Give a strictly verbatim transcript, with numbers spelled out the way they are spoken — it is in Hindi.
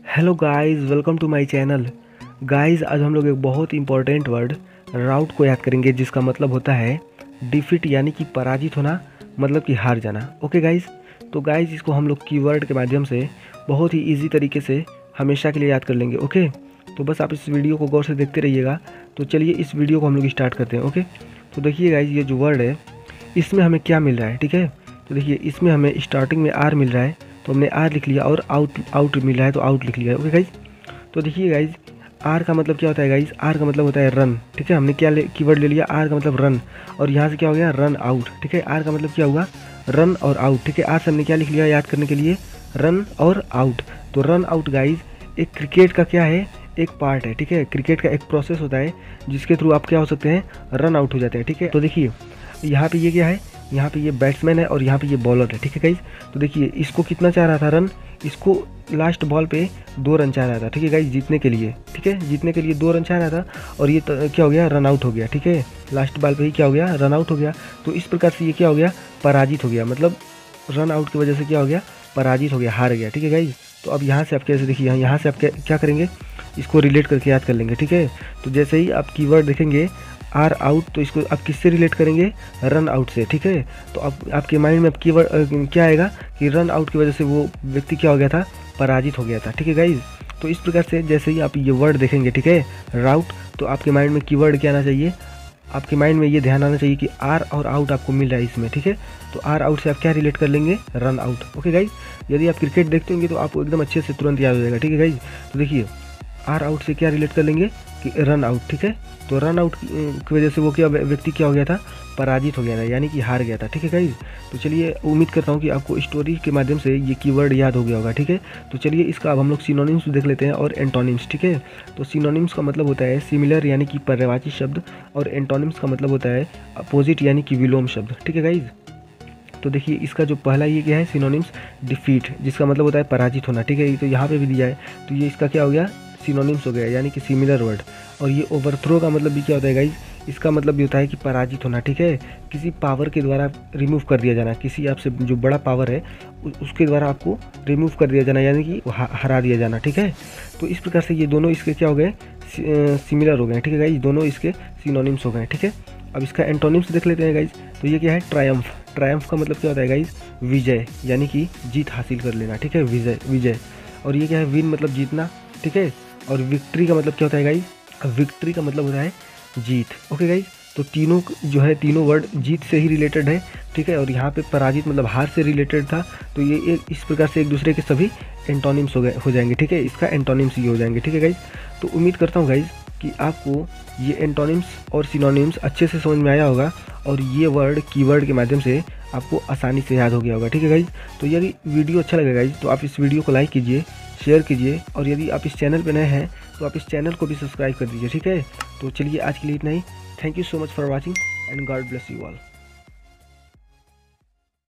Hello guys, welcome to my channel. Guys, आज हम लोग एक बहुत इंपॉर्टेंट वर्ड राउट को याद करेंगे, जिसका मतलब होता है डिफीट, यानी कि पराजित होना, मतलब कि हार जाना। ओके गाइस, तो गाइस इसको हम लोग कीवर्ड के माध्यम से बहुत ही इजी तरीके से हमेशा के लिए याद कर लेंगे। ओके, तो बस आप इस वीडियो को गौर से देखते रहिएगा। तो चलिए इस वीडियो को हम लोग स्टार्ट करते हैं। ओके, तो देखिए गाइस, ये जो वर्ड है इसमें हमें क्या मिल रहा है। ठीक है, तो देखिए इसमें हमें स्टार्टिंग में आर मिल रहा है, तो हमने आर लिख लिया, और आउट आउट मिल रहा है तो आउट लिख लिया। ओके गाइज, तो देखिए गाइज, आर का मतलब क्या होता है गाइज? आर का मतलब होता है रन। ठीक है, हमने क्या कीवर्ड ले लिया? आर का मतलब रन, और यहाँ से क्या हो गया? Run out. ठीक है, आर का मतलब क्या हुआ? रन और आउट। ठीक है, आर से हमने क्या लिख लिया याद करने के लिए? रन और आउट। तो रन आउट गाइज एक क्रिकेट का क्या है? एक पार्ट है। ठीक है, क्रिकेट का एक प्रोसेस होता है जिसके थ्रू आप क्या हो सकते हैं? रन आउट हो जाते हैं। ठीक है, तो देखिए यहाँ पे ये क्या है? यहाँ पे ये बैट्समैन है और यहाँ पे ये बॉलर है। ठीक है गाइज, तो देखिए इसको कितना चाह रहा था? रन। इसको लास्ट बॉल पे दो रन चाह रहा था। ठीक है गाइज, जीतने के लिए। ठीक है, जीतने के लिए दो रन चाह रहा था, और ये तो क्या हो गया? रन आउट हो गया। ठीक है, लास्ट बॉल पे ही क्या हो गया? रन आउट हो गया। तो इस प्रकार से ये क्या हो गया? पराजित हो गया। मतलब रन आउट की वजह से क्या हो गया? पराजित हो गया, हार गया। ठीक है गाइज, तो अब यहाँ से आप कैसे देखिए, यहाँ यहाँ से आप क्या करेंगे? इसको रिलेट करके याद कर लेंगे। ठीक है, तो जैसे ही आप कीवर्ड देखेंगे आर आउट, तो इसको आप किससे रिलेट करेंगे? रन आउट से। ठीक है, तो अब आपके माइंड में कीवर्ड क्या आएगा कि रन आउट की वजह से वो व्यक्ति क्या हो गया था? पराजित हो गया था। ठीक है गाइज, तो इस प्रकार से जैसे ही आप ये वर्ड देखेंगे, ठीक है, राउट, तो आपके माइंड में कीवर्ड क्या आना चाहिए? आपके माइंड में ये ध्यान आना चाहिए कि आर और आउट आपको मिल रहा है इसमें। ठीक है, तो आर आउट से आप क्या रिलेट कर लेंगे? Run out. ओके गाइज, यदि आप क्रिकेट देखते होंगे तो आपको एकदम अच्छे से तुरंत याद हो जाएगा। ठीक है गाइज, तो देखिए आर आउट से क्या रिलेट कर लेंगे कि रन आउट। ठीक है, तो रन आउट की वजह से वो क्या व्यक्ति क्या हो गया था? पराजित हो गया था, यानी कि हार गया था। ठीक है गाइज, तो चलिए उम्मीद करता हूँ कि आपको स्टोरी के माध्यम से ये कीवर्ड याद हो गया होगा। ठीक है, तो चलिए इसका अब हम लोग सिनोनिम्स देख लेते हैं और एंटोनिम्स। ठीक है, तो सिनोनिम्स का मतलब होता है सिमिलर, यानी कि पर्यायवाची शब्द, और एंटोनिम्स का मतलब होता है अपोजिट, यानी कि विलोम शब्द। ठीक है गाइज, तो देखिए इसका जो पहला ये क्या है? सिनोनिम्स डिफीट, जिसका मतलब होता है पराजित होना। ठीक है, तो यहाँ पे भी दिया है, तो ये इसका क्या हो गया? सिनोनिम्स हो गया, यानी कि सिमिलर वर्ड। और ये ओवरथ्रो का मतलब भी क्या होता है गाइज? इसका मतलब भी होता है कि पराजित होना। ठीक है, किसी पावर के द्वारा रिमूव कर दिया जाना, किसी आपसे जो बड़ा पावर है उसके द्वारा आपको रिमूव कर दिया जाना, यानी कि हरा दिया जाना। ठीक है, तो इस प्रकार से ये दोनों इसके क्या हो गए? सिमिलर हो गए। ठीक है गाइज, दोनों इसके सिनोनिम्स हो गए। ठीक है, अब इसका एंटोनिम्स देख लेते हैं गाइज। तो ये क्या है? ट्रायम्फ। ट्रायम्फ का मतलब क्या होता है गाइज? विजय, यानी कि जीत हासिल कर लेना। ठीक है, विजय विजय। और ये क्या है? विन मतलब जीतना। ठीक है, और विक्ट्री का मतलब क्या होता है गाइज? विक्ट्री का मतलब होता है जीत। ओके गाइज, तो तीनों जो है तीनों वर्ड जीत से ही रिलेटेड है। ठीक है, और यहाँ पे पराजित मतलब हार से रिलेटेड था, तो ये एक इस प्रकार से एक दूसरे के सभी एंटोनिम्स हो गए हो जाएंगे। ठीक है, इसका एंटोनिम्स ये हो जाएंगे। ठीक है गाइज, तो उम्मीद करता हूँ गाइज कि आपको ये एंटोनिम्स और सिनोनिम्स अच्छे से समझ में आया होगा, और ये वर्ड कीवर्ड के माध्यम से आपको आसानी से याद हो गया होगा। ठीक है गाइज, तो यदि वीडियो अच्छा लगे गाइज तो आप इस वीडियो को लाइक कीजिए, शेयर कीजिए, और यदि आप इस चैनल पर नए हैं तो आप इस चैनल को भी सब्सक्राइब कर दीजिए। ठीक है, तो चलिए आज के लिए इतना ही। Thank you so much for watching and God bless you all.